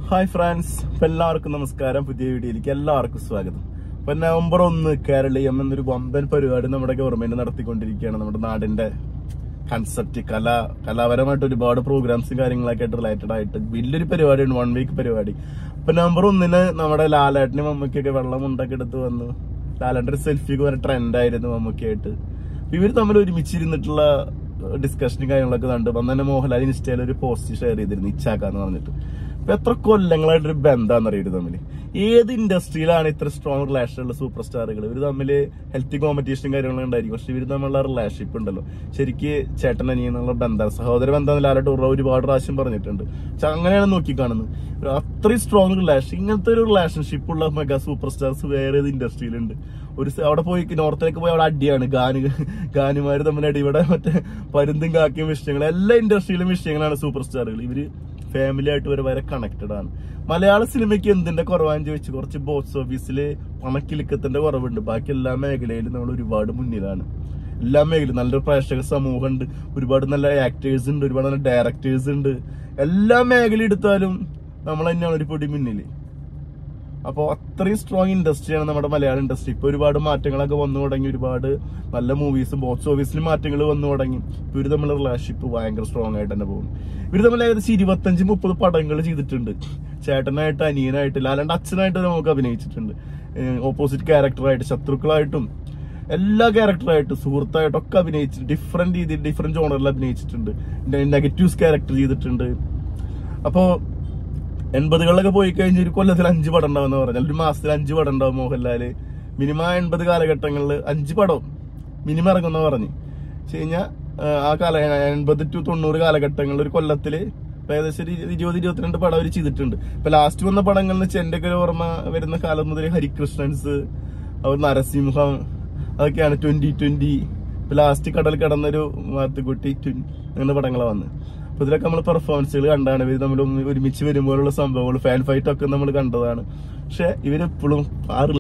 Hi friends, എല്ലാവർക്കും നമസ്കാരം. പുതിയ വീഡിയോയിലേക്ക് എല്ലാവർക്കും സ്വാഗതം. ഇപ്പൊ നവംബർ 1 കേരളീയം എന്നൊരു വമ്പൻ പരിപാടി നമ്മുടെ ഗവൺമെന്റ് നടത്തിക്കൊണ്ടിരിക്കുകയാണ്. നമ്മുടെ നാടിന്റെ കൺസെപ്റ്റ് കലാപരമായിട്ട് ഒരുപാട് പ്രോഗ്രാംസും കാര്യങ്ങളൊക്കെ ആയിട്ട് റിലേറ്റഡ് ആയിട്ട് വലിയൊരു പരിപാടിയാണ്, 1 വീക്ക് പരിപാടി. അപ്പൊ നവംബർ 1 നമ്മുടെ ലാലേട്ടനും മമ്മൂക്കൊക്കെ വെള്ളം ഉണ്ടാക്കി എടുത്ത് വന്നു. ലാലേട്ടന്റെ ഒരു സെൽഫിക്ക് വരെ ട്രെൻഡായിരുന്നു മമ്മൂക്കായിട്ട്. ഇവർ തമ്മിൽ ഒരുമിച്ചിരുന്നിട്ടുള്ള ഡിസ്കഷനും കാര്യങ്ങളൊക്കെ കണ്ടു. അന്ന് തന്നെ മോഹൻലാൽ ഇൻസ്റ്റയിൽ ഒരു പോസ്റ്റ് ഷെയർ ചെയ്തിരുന്നു, ഇച്ചാക്കാന്ന് പറഞ്ഞിട്ട്. ഇപ്പൊ എത്ര കൊല്ലങ്ങളായിട്ടൊരു ബന്ധമാണെന്ന് അറിയാം തമ്മില്. ഏത് ഇൻഡസ്ട്രിയിലാണ് ഇത്ര സ്ട്രോങ് റിലേഷൻ ഉള്ള സൂപ്പർ സ്റ്റാറുകൾ? ഇവർ തമ്മിൽ ഹെൽത്തി കോമ്പറ്റീഷനും കാര്യങ്ങളും ഉണ്ടായിരിക്കും, പക്ഷെ ഇവർ തമ്മിലുള്ള റിലേഷൻഷിപ്പ് ഉണ്ടല്ലോ, ശരിക്ക് ചേട്ടൻ അനിയെന്നുള്ള ബന്ധം, സഹോദര ബന്ധം ലാലായിട്ട് ഒരുപാട് പ്രാവശ്യം പറഞ്ഞിട്ടുണ്ട്. പക്ഷെ അങ്ങനെയാണ് നോക്കിക്കാണുന്നത്. അത്രയും സ്ട്രോങ് റിലേഷൻ, ഇങ്ങനത്തെ ഒരു റിലേഷൻഷിപ്പ് ഉള്ള മെഗാ സൂപ്പർ സ്റ്റാർസ് വേറെ ഏത് ഇൻഡസ്ട്രിയിലുണ്ട്? അവിടെ പോയി നോർത്തിലേക്ക് പോയി അവിടെ അടിയാണ്, ഗാനുമാര് തമ്മിൽ അടി. ഇവിടെ മറ്റേ പരുന്തും കാക്കിയും വിഷയങ്ങൾ, എല്ലാ ഇൻഡസ്ട്രിയിലും വിഷയങ്ങളാണ് സൂപ്പർ സ്റ്റാറുകൾ. ഇവര് ഫാമിലി ആയിട്ട് വരെ കണക്റ്റഡ് ആണ്. മലയാള സിനിമയ്ക്ക് എന്തിന്റെ കുറവാന്ന് ചോദിച്ചു, കുറച്ച് ബോക്സ് ഓഫീസില് പണക്കിലുക്കത്തിന്റെ കുറവുണ്ട്. ബാക്കി എല്ലാ മേഖലയിലും നമ്മൾ ഒരുപാട് മുന്നിലാണ്. എല്ലാ മേഖലയും നല്ലൊരു പ്രേക്ഷക സമൂഹമുണ്ട്, ഒരുപാട് നല്ല ആക്ടേഴ്സ് ഉണ്ട്, ഒരുപാട് നല്ല ഡയറക്ടേഴ്സ് ഉണ്ട്. എല്ലാ മേഖല എടുത്താലും നമ്മൾ തന്നെയാണ് ഒരു പൊടി മുന്നിൽ. അപ്പോൾ അത്രയും സ്ട്രോങ് ഇൻഡസ്ട്രിയാണ് നമ്മുടെ മലയാള ഇൻഡസ്ട്രി. ഇപ്പൊ ഒരുപാട് മാറ്റങ്ങളൊക്കെ വന്നു തുടങ്ങി, ഒരുപാട് നല്ല മൂവീസും ബോക്സ് ഓഫീസിലും മാറ്റങ്ങൾ വന്നു തുടങ്ങി. ഇവർ തമ്മിലുള്ള റിലേഷൻഷിപ്പ് ഭയങ്കര സ്ട്രോങ് ആയിട്ട് തന്നെ പോകും. ഇവർ തമ്മിൽ ഏകദേശം 25-30 പടങ്ങൾ ചെയ്തിട്ടുണ്ട്. ചേട്ടനായിട്ട്, അനിയനായിട്ട്, ലാലാണ്ട് അച്ഛനായിട്ട് നമുക്ക് അഭിനയിച്ചിട്ടുണ്ട്. ഓപ്പോസിറ്റ് ക്യാരക്ടറായിട്ട്, ശത്രുക്കളായിട്ടും എല്ലാ ക്യാരക്ടറായിട്ടും സുഹൃത്തായിട്ടും ഒക്കെ അഭിനയിച്ചിട്ട് ഡിഫറെന്റ് രീതിയിൽ ഡിഫറെന്റ് ജോണറിൽ അഭിനയിച്ചിട്ടുണ്ട്. നെഗറ്റീവ്സ് ക്യാരക്ടർ ചെയ്തിട്ടുണ്ട്. അപ്പോ 80കളിലൊക്കെ പോയി കഴിഞ്ഞ ഒരു കൊല്ലത്തിൽ 5 പടം ഉണ്ടാവും എന്ന് പറഞ്ഞാൽ, ഒരു മാസത്തിൽ 5 പടം ഉണ്ടാവും മോഹൻലാല്. മിനിമം 80 കാലഘട്ടങ്ങളിൽ 5 പടം മിനിമം ഇറങ്ങുന്ന പറഞ്ഞു കഴിഞ്ഞാൽ ആ 80 to 90 കാലഘട്ടങ്ങളിൽ ഒരു കൊല്ലത്തില് ഏകദേശം 20-22 പടം അവർ ചെയ്തിട്ടുണ്ട്. ഇപ്പൊ ലാസ്റ്റ് വന്ന പടങ്ങളിൽ വെച്ച് എന്റെ ഒക്കെ ഓർമ്മ വരുന്ന കാലം മുതൽ ഹരികൃഷ്ണൻസ്, അവർ നരസിംഹം, അതൊക്കെയാണ് 2020. ഇപ്പൊ ലാസ്റ്റ് കടൽ കടന്നൊരു മാത്തുക്കുട്ടി അങ്ങനെ പടങ്ങളാണ് വന്നത്. അപ്പൊ ഇതിലൊക്കെ നമ്മൾ പെർഫോമൻസുകൾ കണ്ടാണ്. ഇവർ തമ്മിൽ ഒരുമിച്ച് വരുമ്പോഴുള്ള സംഭവങ്ങൾ, ഫാൻ ഫൈറ്റ് ഒക്കെ നമ്മൾ കണ്ടതാണ്. പക്ഷെ ഇവരെപ്പോഴും